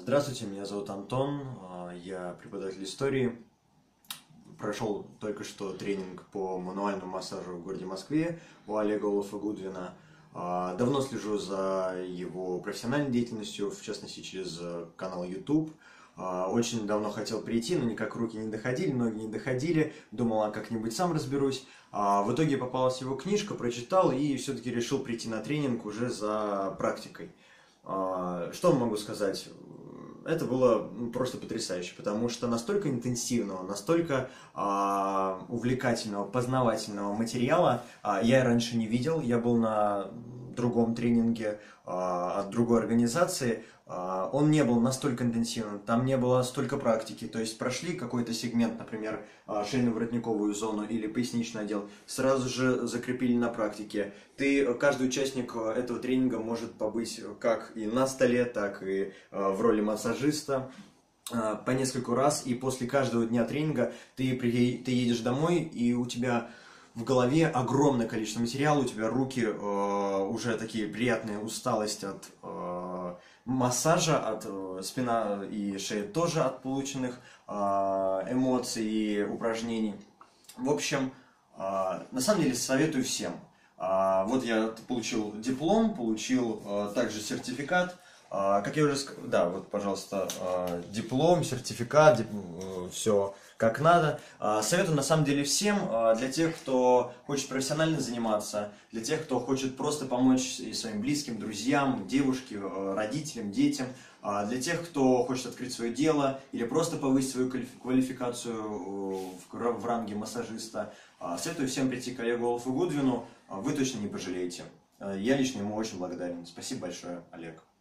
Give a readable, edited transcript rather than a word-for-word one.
Здравствуйте, меня зовут Антон, я преподаватель истории. Прошел только что тренинг по мануальному массажу в городе Москве у Олега Олафа Гудвина. Давно слежу за его профессиональной деятельностью, в частности через канал YouTube. Очень давно хотел прийти, но никак руки не доходили, ноги не доходили. Думал, как-нибудь сам разберусь. В итоге попалась его книжка, прочитал и все-таки решил прийти на тренинг уже за практикой. Что могу сказать? Это было просто потрясающе, потому что настолько интенсивного, настолько увлекательного, познавательного материала я раньше не видел. Я был на другом тренинге от другой организации. Он не был настолько интенсивным, там не было столько практики. То есть прошли какой-то сегмент, например, шейно-воротниковую зону или поясничный отдел, сразу же закрепили на практике. Каждый участник этого тренинга может побыть как и на столе, так и в роли массажиста по нескольку раз. И после каждого дня тренинга ты едешь домой, и у тебя в голове огромное количество материала, у тебя руки уже такие приятные, усталость от массажа, от спина и шея тоже от полученных эмоций и упражнений. В общем, на самом деле советую всем. Вот я получил диплом, получил также сертификат. Как я уже сказал, да, вот, пожалуйста, диплом, сертификат, все как надо. Советую на самом деле всем, для тех, кто хочет профессионально заниматься, для тех, кто хочет просто помочь и своим близким, друзьям, девушке, родителям, детям, для тех, кто хочет открыть свое дело или просто повысить свою квалификацию в ранге массажиста. Советую всем прийти к Олегу Олафу Гудвину, вы точно не пожалеете. Я лично ему очень благодарен. Спасибо большое, Олег.